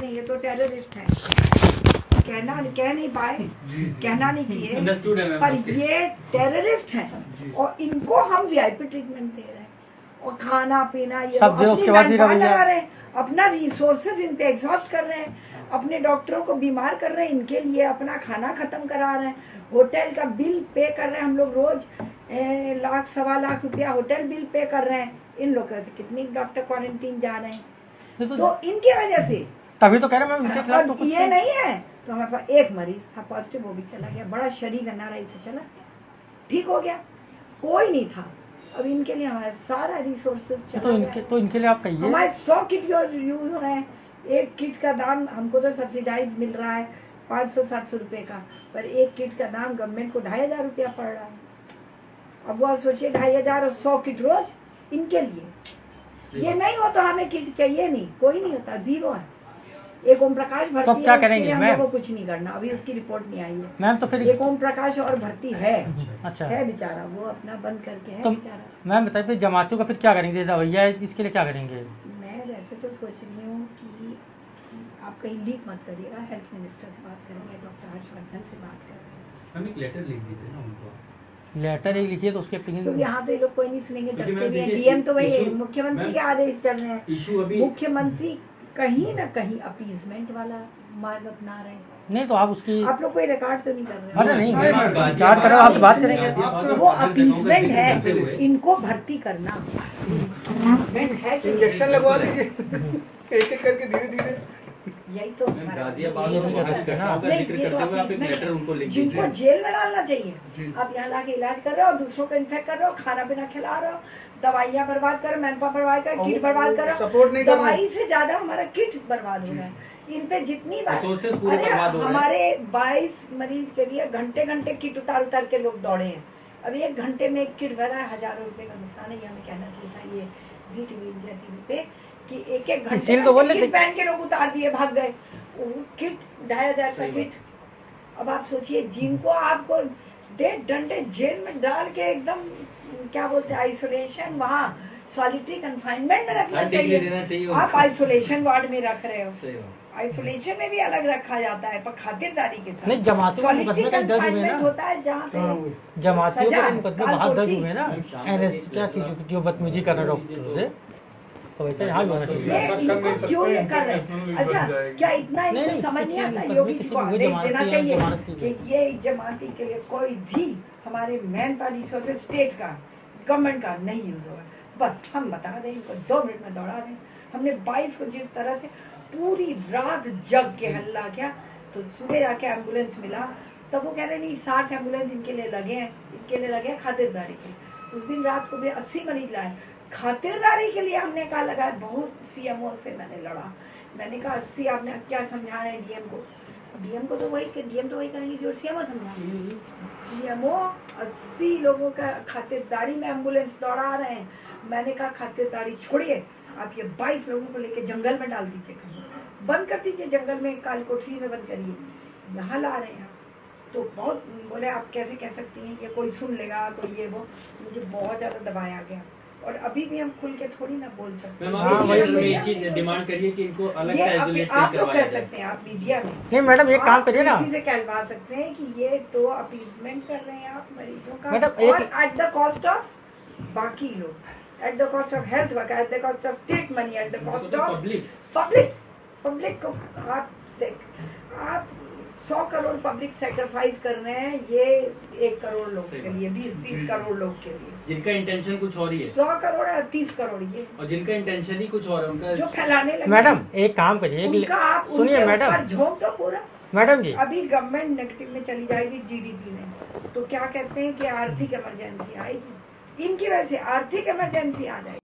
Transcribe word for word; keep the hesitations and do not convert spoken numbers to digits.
नहीं, ये तो टेररिस्ट है, कहना कह नहीं पाए, कहना नहीं चाहिए, पर ये टेररिस्ट हैं और इनको हम वीआईपी ट्रीटमेंट दे रहे हैं और खाना पीना ये अपनी मैनपावर लगा रहे हैं, अपना रिसोर्सेज इन पे एग्जॉस्ट कर रहे हैं, अपने डॉक्टरों को बीमार कर रहे हैं, इनके लिए अपना खाना खत्म करा रहे हैं, होटल का बिल पे कर रहे हैं, हम लोग रोज ए, लाख सवा लाख रुपया होटल बिल पे कर रहे हैं, इन लोगों से कितनी डॉक्टर क्वारंटीन जा रहे हैं, तो, तो इनकी वजह से तभी तो कह रहे हैं तो ये नहीं है। तो हमारे पास एक मरीज था पॉजिटिव, वो भी चला गया, बड़ा शरीर गन्ना रही था, चला ठीक हो गया, कोई नहीं था। अब इनके लिए हमारे सारा रिसोर्सेज चला तो इनके तो इनके लिए आप कहिए, हमारे सौ किट यूज हो रहे हैं, एक किट का दाम हमको तो सब्सिडाइज मिल रहा है पाँच सौ सात सौ रुपए का, पर एक किट का दाम गवर्नमेंट को ढाई हजार रुपया पड़ रहा है। अब वो सोचिए ढाई हजार और सौ किट रोज इनके लिए, ये नहीं हो तो हमें किट चाहिए नहीं, कोई नहीं होता, जीरो है। एक ओम प्रकाश भर्ती तो क्या है, करेंगे हम लोगों को कुछ नहीं करना, अभी उसकी रिपोर्ट नहीं आई है मैम। तो फिर एक ओम प्रकाश और भर्ती है, अच्छा है बेचारा, वो अपना बंद करके है तो बेचारा। मैम बताइए फिर जमातियों का फिर क्या करेंगे, रवैया इसके लिए क्या करेंगे? मैं वैसे तो सोच रही हूँ कि आप कहीं लीक मत करिएगा, हेल्थ मिनिस्टर से बात करेंगे, डॉक्टर हर्षवर्धन से बात करेंगे, हम एक लेटर लिख दीजिए ना उनको, लेटर ही लिखिए तो उसके क्योंकि तो यहाँ तो ये लोग कोई नहीं सुनेंगे, डरते भी हैं। डीएम तो वही मुख्यमंत्री के आदेश चल रहे हैं, मुख्यमंत्री कहीं ना कहीं अपीजमेंट वाला मार्ग अपना रहे हैं। नहीं तो आप उसकी आप लोग कोई रिकॉर्ड तो नहीं कर रहे? अरे नहीं रिकॉर्ड करो, आप बात करेंगे, वो अपीजमेंट है, इनको भर्ती करना है, इंजेक्शन लगवा देंगे एक एक करके धीरे धीरे, यही तो जिनको जेल में डालना चाहिए। आप यहाँ लाके इलाज कर रहे हो, दूसरों को इन्फेक्ट कर रहे हो, खाना पीना खिला रहे हो, दवाइयाँ बर्बाद कर, मैनपावर बर्बाद कर, किट बर्बाद कर, सपोर्ट नहीं, दवाई से ज्यादा हमारा किट बर्बाद हो रहा है। इन पे जितनी बार हमारे बाईस मरीज के लिए घंटे घंटे किट उतार उतार के लोग दौड़े हैं, अभी एक घंटे में एक किट भरा है, हजारों रुपए का नुकसान है। ये हमें कहना चाहिए था ये जी टीवी इंडिया टीवी पे कि एक एक घंटे तो किट पहन के लोग उतार दिए, भाग गए, किट ढाई हजार का किट। अब आप सोचिए जिनको आपको डेढ़ डंडे जेल में डाल के एकदम क्या बोलते हैं आइसोलेशन, वहाँ सॉलिटरी कंफाइनमेंट में रखना चाहिए, आप आइसोलेशन वार्ड में रख रहे हो, आइसोलेशन में भी अलग रखा जाता है पर खातिरदारी के साथ। नहीं जमातियों का मुकदमे का दर्ज हुए ना, होता है जहाँ पे जमातियों का मुकदमे बहुत दर्ज हुए ना, एनएस क्या चीज जो बदतमीजी कर रहे डॉक्टर से, तो वैसे यहाँ भी होना चाहिए। क्यों ये कर रहे हैं? अच्छा क्या इतना इनको समझ नहीं आता? योगी जी को आदेश देना चाहिए कि ये जमाती के लिए कोई भी हमारे मैन पावर रिसोर्सेज स्टेट का गवर्नमेंट का नहीं यूज होगा, बस हम बता दें इनको, दो मिनट में दौड़ा दें। हमने बाईस को जिस तरह से पूरी रात जग के हल्ला किया, तो सुबह आके एम्बुलेंस मिला, तब वो कह रहे नहीं साठ एम्बुलेंस इनके लिए लगे हैं, इनके लिए लगे हैं खातिरदारी के। उस दिन रात को भी अस्सी मरीज लाए, खातिरदारी के लिए हमने कहा लगा, बहुत सीएमओ से मैंने लड़ा, मैंने कहा अस्सी आपने क्या समझा रहे हैं डीएम को, डीएम को तो वही डीएम तो वही करेंगे जो सीएमओ समझा, सीएमओ अस्सी लोगों का खातिरदारी में एम्बुलेंस दौड़ा रहे हैं। मैंने कहा खातिरदारी छोड़िए, आप ये बाईस लोगों को लेके जंगल में डाल दीजिए, बंद कर दीजिए जंगल में, काली कोठरी में बंद करिए, यहाँ ला रहे हैं। तो बहुत बोले आप कैसे कह सकती हैं, ये कोई सुन लेगा कोई ये वो, मुझे बहुत ज्यादा दबाया गया और अभी भी हम खुल के थोड़ी ना बोल सकते हैं। डिमांड करिए कि इनको अलग से आइसोलेट आप लोग कर सकते हैं, आप मीडिया में नहीं मैडम एक काम करिए ना, किसी से कहलवा सकते हैं कि ये तो अपीजमेंट कर रहे हैं आप मरीजों का, मैडम और एट द कॉस्ट ऑफ बाकी लोग, at the cost of health worker, at the cost of state money, at the cost of public public public को आप आप सौ करोड़ पब्लिक सेक्रीफाइस कर रहे हैं, ये एक करोड़ लोग के लिए, बीस तीस करोड़ लोग के लिए, जिनका इंटेंशन कुछ और ही है, सौ करोड़ है तीस करोड़ ये, और जिनका इंटेंशन ही कुछ और है उनका जो फैलाने लगे। मैडम एक काम करिए, सुनिए मैडम, झोंक तो पूरा मैडम जी, अभी गवर्नमेंट नेगेटिव में चली जाएगी जीडीपी में, तो क्या कहते हैं कि आर्थिक इमरजेंसी आएगी, इनकी वजह से आर्थिक इमरजेंसी आ जाएगी।